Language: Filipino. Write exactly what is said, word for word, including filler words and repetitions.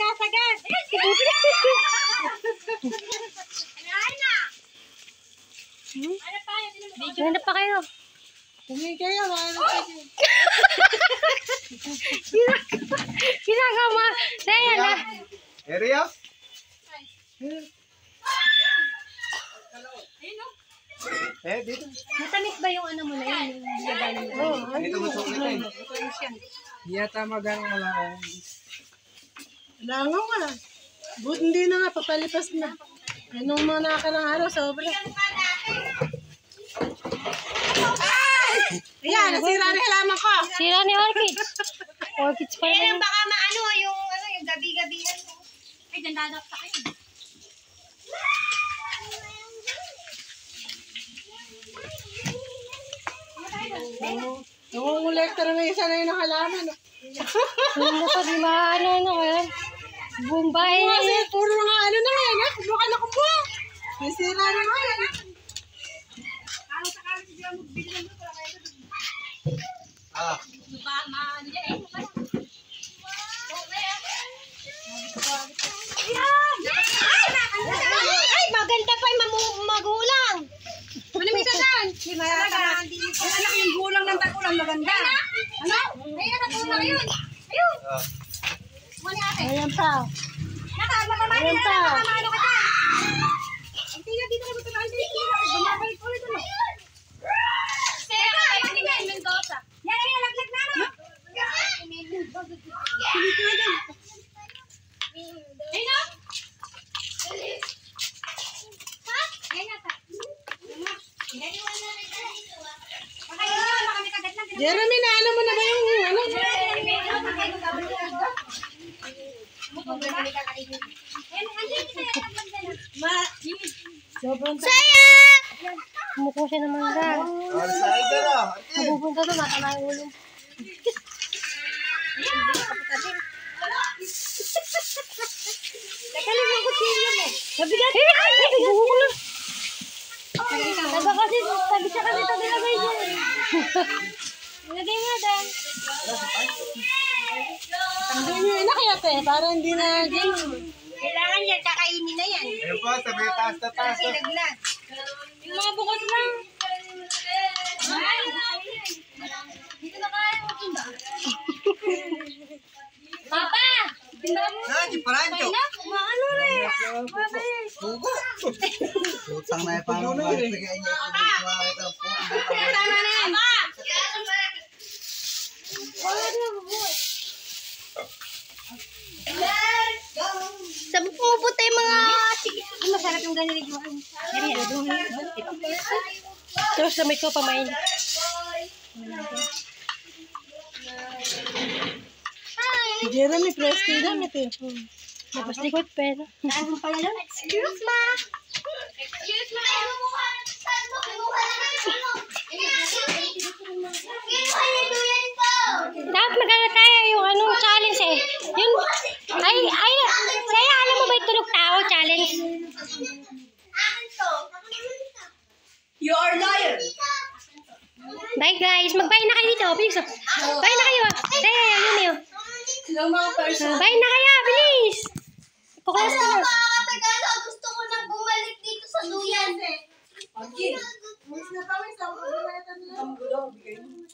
sagad. Hmm? Ano pa kayo? Tumingin kayo, mga nagpapagod. Ginagawa. Saya na. Area? Eh, dito. Matamis ba yung ano mo na yun? Yung gagawin mo? Oo, ano Dito gusto ko ito eh. Yata magang wala ko. langaw nga. But hindi na nga, papalipas na. Anong mga nakakarang araw, sobra. Ayan, nasira na halaman ko. Sira ni Orchids. Orchids pa Eh, naman. baka maano yung ano yung gabi-gabihan mo. Ay, dyan dadakta kayo. Nangungulekta na may isa na yung halaman. Hindi pa di maano ano kaya. Bumbay na Kasi yun. puro mga ano na yan, ha? Kubuka na kubuka. Nasira na nga yan. Ah. Ay, maganda pa yung mamu- magulang. Ano may sadan? Di ba? Ang anak yung gulang ng tagulang maganda. Ano? Ayun, natulang yun. Ayun. Ah. Mali ate. Ayan pa. Naka, matamani Ayun na. pa. Matamano ka dyan. Ang tingnan dito na ito na ang tingnan. Bumabalik ulit ano. Teka, ay, hindi nga, Mendoza. Yan, ay, nalaglag na, no? Pilit na dyan. Ayun, no? Ha? Yan yata. Baka yun yun, baka may kagat lang. Jeremy, na ano mo na ba yung ano? Ma, sobrang tayo. Kumukuha siya ng mangga. All sider ah. Ate. Napupunta doon, matama yung ulo. Teka lang yung kutsilyo mo. Mabigat! Eh, ay, ay, buhok na. Taga kasi, tabi siya kasi ito nilagay niya. Nilagay nga dan. Hindi nyo inakayat eh, para hindi na game. Kailangan yan, kakainin na yan. Ayun po, sabi taas na taas. Kasi naglag. Yung mga bukod lang. Dito na kaya mo tinda. Papa! Ah, di parancho. Maano na eh. Sugo. Utang na pa mo. Sige, inyo. Tama na yan. Sabi pumupunta yung mga sige. Masarap yung ganyan yung Terus sa may ko pamain. Jeremy, press kayo damit eh. Tapos likod pero. Ano pala lang? Excuse ma. Excuse ma. Saan mo kinuha na ano? Kinuha niyo duyan ko. Dapat magana tayo yung anong challenge eh. Yun, ay, ay, saya alam mo ba yung tulog tao challenge? Akin to. You are liar. Bye guys, mag-bye na kayo dito. Bilis oh. Bye na kayo ah. Saya, yun yun. Sila mga person. Bye na kaya, bilis. Pukulas Ano na. mga Tagalog? Gusto ko na bumalik dito sa duyan. Okay. Miss na pa, miss. Ako na ito nila.